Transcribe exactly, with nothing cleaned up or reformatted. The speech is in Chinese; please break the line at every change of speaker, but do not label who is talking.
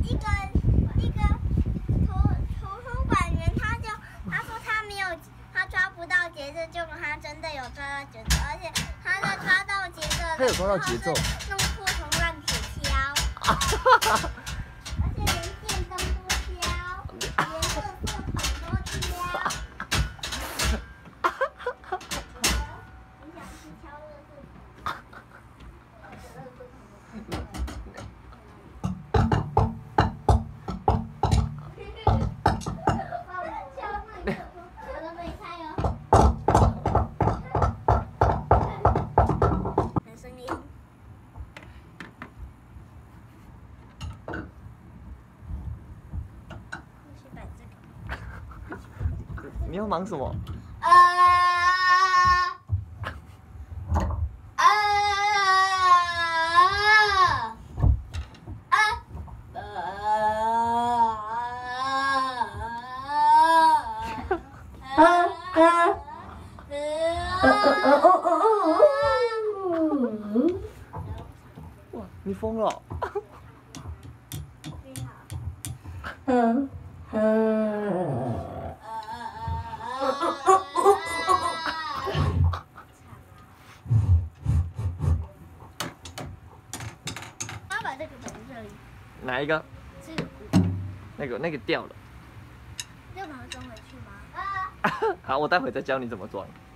一个一个图图书馆员，他就他说他没有，他抓不到节奏，结果他真的有抓到节奏，而且他在抓到节奏，
他有抓到节奏，
弄破铜烂铁锹，而且连电灯都挑，连垃圾桶都挑。你想去挑垃圾桶？
你要忙什么？
啊啊啊
哇，你疯了！
你好。
嗯嗯。
妈把这个摆在这里。
哪一个？
这个。
那个那个掉了。
要把它装回去吗？啊。
好，我待会再教你怎么装。